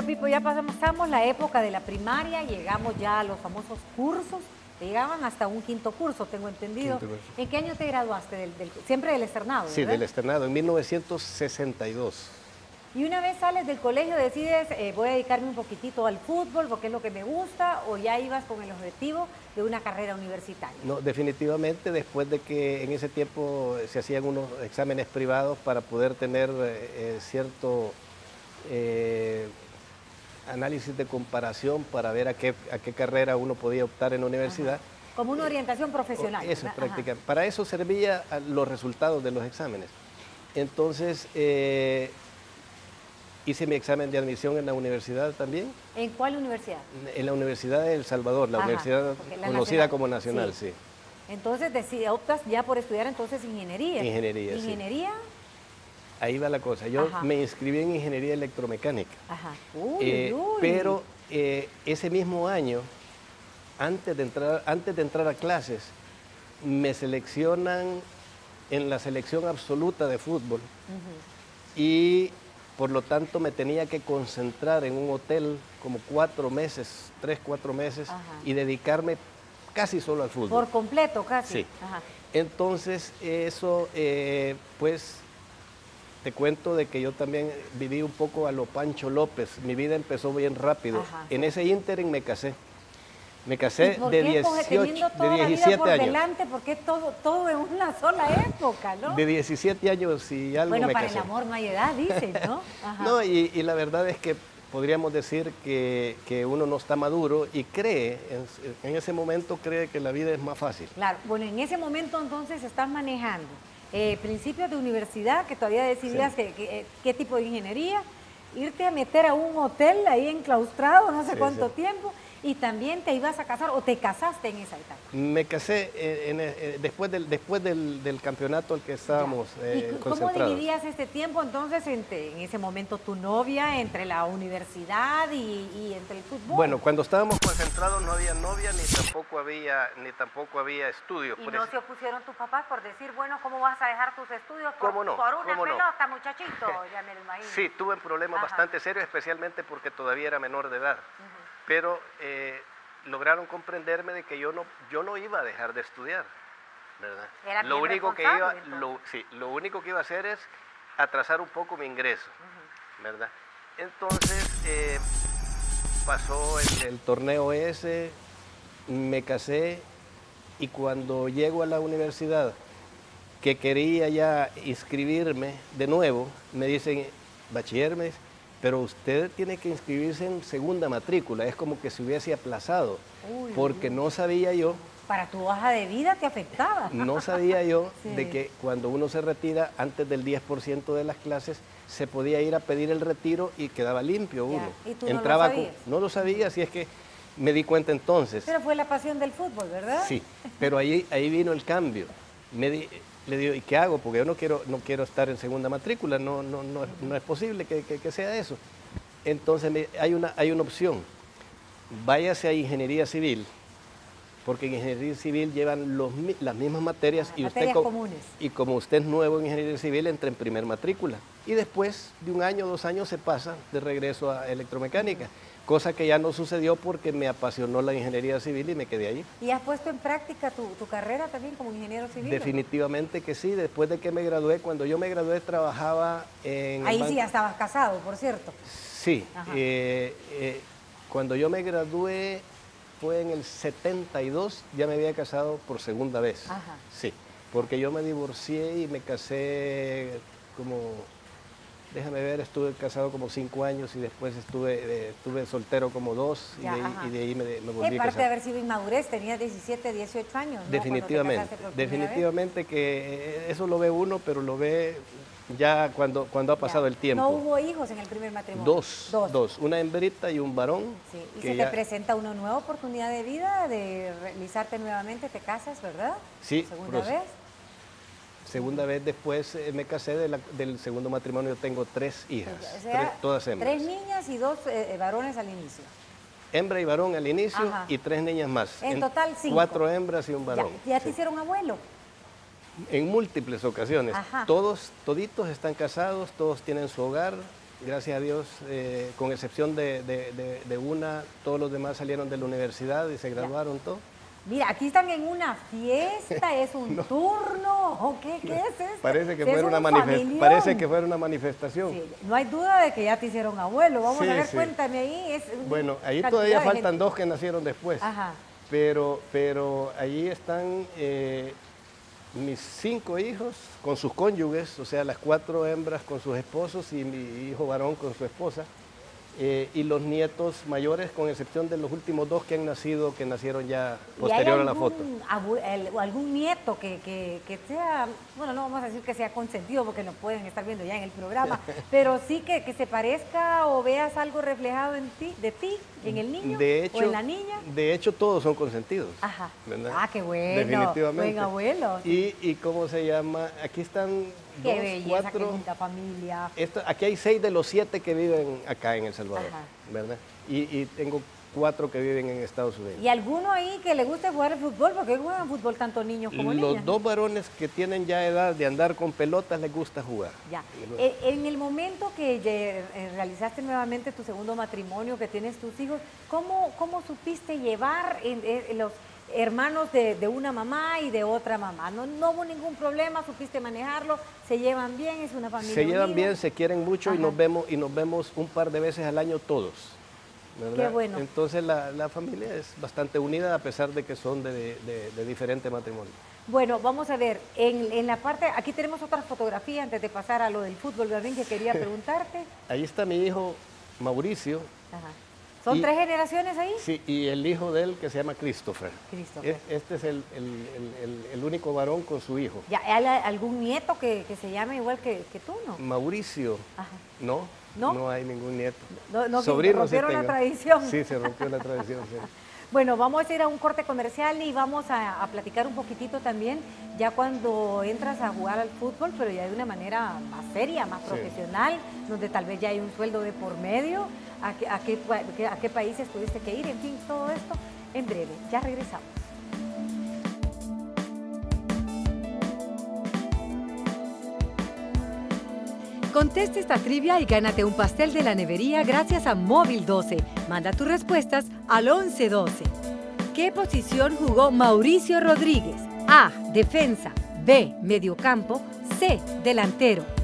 Bueno, Pipo, ya pasamos la época de la primaria, llegamos ya a los famosos cursos, te llegaban hasta un quinto curso, tengo entendido. ¿En qué año te graduaste? Siempre del externado, ¿verdad? Sí, del externado, en 1962. Y una vez sales del colegio decides, voy a dedicarme un poquitito al fútbol porque es lo que me gusta, o ya ibas con el objetivo de una carrera universitaria. No, definitivamente después de que en ese tiempo se hacían unos exámenes privados para poder tener cierto análisis de comparación para ver a qué carrera uno podía optar en la universidad. Ajá. Como una orientación profesional. Eso es práctica. Para eso servía los resultados de los exámenes. Entonces, hice mi examen de admisión en la universidad también. ¿En cuál universidad? En la Universidad de El Salvador, la universidad conocida como nacional, sí. Entonces optas ya por estudiar entonces ingeniería. Ingeniería, ¿Ingeniería? Sí. Ahí va la cosa. Yo me inscribí en ingeniería electromecánica. Ajá. Pero ese mismo año, antes de entrar a clases, me seleccionan en la selección absoluta de fútbol. Y por lo tanto me tenía que concentrar en un hotel como 4 meses, 3, 4 meses, y dedicarme casi solo al fútbol. Por completo, casi. Sí. Entonces eso, pues, te cuento de que yo también viví un poco a lo Pancho López. Mi vida empezó bien rápido. En ese ínterin me casé. Me casé de 17 años. Delante, porque todo en una sola época, ¿no? De 17 años y algo me casé. Bueno, para el amor no hay edad, dicen, ¿no? No, y la verdad es que podríamos decir que uno no está maduro y cree, en ese momento cree que la vida es más fácil. Claro, bueno, en ese momento entonces estás manejando principios de universidad, que todavía decidías qué tipo de ingeniería, irte a meter a un hotel ahí enclaustrado no sé cuánto tiempo, y también te ibas a casar o te casaste en esa etapa. Me casé después del campeonato al que estábamos concentrados. ¿Cómo dividías este tiempo entonces en ese momento tu novia, entre la universidad y entre el fútbol? Bueno, cuando estábamos concentrados no había novia ni tampoco había estudios. ¿Y no se opusieron tus papás por decir, bueno, cómo vas a dejar tus estudios por una pelota, muchachito? Ya me lo imagino. Sí, tuve problemas bastante serios, especialmente porque todavía era menor de edad. Pero lograron comprenderme de que yo no iba a dejar de estudiar, ¿verdad? Era lo único que iba a hacer es atrasar un poco mi ingreso, ¿verdad? Entonces pasó el torneo ese, me casé, y cuando llego a la universidad, que quería ya inscribirme de nuevo, me dicen, bachiller, me dice, pero usted tiene que inscribirse en segunda matrícula, es como que se hubiese aplazado, porque no sabía yo. Para tu hoja de vida te afectaba. No sabía yo de que cuando uno se retira, antes del 10% de las clases, se podía ir a pedir el retiro y quedaba limpio uno. ¿Y tú no lo sabías? No lo sabía, así es que me di cuenta entonces. Pero fue la pasión del fútbol, ¿verdad? Sí, pero ahí vino el cambio. Le digo, ¿y qué hago? Porque yo no quiero estar en segunda matrícula, no es posible que sea eso. Entonces hay una opción, váyase a ingeniería civil, porque en ingeniería civil llevan las mismas materias, materias comunes. Y como usted es nuevo en ingeniería civil, entra en primer matrícula. Y después de 1 año, 2 años se pasa de regreso a electromecánica. Cosa que ya no sucedió porque me apasionó la ingeniería civil y me quedé ahí. ¿Y has puesto en práctica tu carrera también como ingeniero civil? Definitivamente que sí. Después de que me gradué, cuando yo me gradué trabajaba en... Ahí sí ya estabas casado, por cierto. Sí. Cuando yo me gradué fue en el 72, ya me había casado por segunda vez. Sí, porque yo me divorcié y me casé como... Déjame ver, estuve casado como 5 años y después estuve soltero como 2 y de ahí me volví a casar. Aparte de haber sido inmadurez, tenías 17, 18 años, ¿no? Definitivamente que eso lo ve uno, pero lo ve ya cuando ha pasado el tiempo. ¿No hubo hijos en el primer matrimonio? Dos, una hembrita y un varón. Sí. Y se te presenta una nueva oportunidad de vida, de realizarte nuevamente, te casas, ¿verdad? Sí. ¿Segunda vez? Segunda vez después me casé del segundo matrimonio, tengo 3 hijas, todas hembras. 3 niñas y 2 varones al inicio. Hembra y varón al inicio y 3 niñas más. En total 5. 4 hembras y un varón. ¿Ya te hicieron abuelo? En múltiples ocasiones. Toditos están casados, todos tienen su hogar gracias a Dios, con excepción de una, todos los demás salieron de la universidad y se graduaron todos. Mira, aquí están en una fiesta, es un turno, ¿o qué es esto? Parece que, Parece fuera una manifestación. Sí, no hay duda de que ya te hicieron abuelo. Vamos a ver, sí. Cuéntame ahí. Bueno, ahí todavía faltan dos que nacieron después. Ajá. Pero ahí están mis 5 hijos con sus cónyuges, o sea, las 4 hembras con sus esposos y mi hijo varón con su esposa. Y los nietos mayores, con excepción de los últimos 2 que nacieron ya posterior a la foto. ¿Algún nieto que sea, bueno, no vamos a decir que sea consentido porque lo pueden estar viendo ya en el programa, pero sí que se parezca o veas algo reflejado en ti, en el niño o en la niña? De hecho, todos son consentidos. Ajá. ¿Verdad? Ah, qué bueno. Definitivamente. Buen abuelo. Sí. Y ¿cómo se llama? Aquí están qué 2, belleza, 4. qué linda familia. Aquí hay 6 de los 7 que viven acá en El Salvador, Ajá. ¿verdad? Y tengo 4 que viven en Estados Unidos. ¿Y alguno ahí que le guste jugar al fútbol? Porque juegan fútbol tanto niños como niñas. Los 2 varones que tienen ya edad de andar con pelotas les gusta jugar. Ya. En el momento que realizaste nuevamente tu segundo matrimonio, que tienes tus hijos, ¿cómo supiste llevar los hermanos de una mamá y de otra mamá? No hubo ningún problema, supiste manejarlo, se llevan bien, es una familia Se llevan unida. bien, se quieren mucho. Ajá. y nos vemos un par de veces al año todos, ¿verdad? Qué bueno. Entonces la familia es bastante unida a pesar de que son de diferente matrimonio. Bueno, vamos a ver, en la parte, aquí tenemos otra fotografía antes de pasar a lo del fútbol, Berlín, que quería preguntarte. Ahí está mi hijo Mauricio. Ajá. ¿Son 3 generaciones ahí? Sí, y el hijo de él que se llama Christopher. Christopher. Este es el único varón con su hijo. ¿Ya hay algún nieto que se llame igual que tú, no? Mauricio. Ajá. No hay ningún nieto. No, Sobrino rompieron la tradición. Sí, se rompió la tradición, sí. Bueno, vamos a ir a un corte comercial y vamos a platicar un poquitito también ya cuando entras a jugar al fútbol, pero ya de una manera más seria, más profesional, donde tal vez ya hay un sueldo de por medio, a qué países tuviste que ir, en fin, todo esto en breve. Ya regresamos. Contesta esta trivia y gánate un pastel de la nevería gracias a Móvil 12. Manda tus respuestas al 1112. ¿Qué posición jugó Mauricio Rodríguez? A, defensa, B, mediocampo, C, delantero.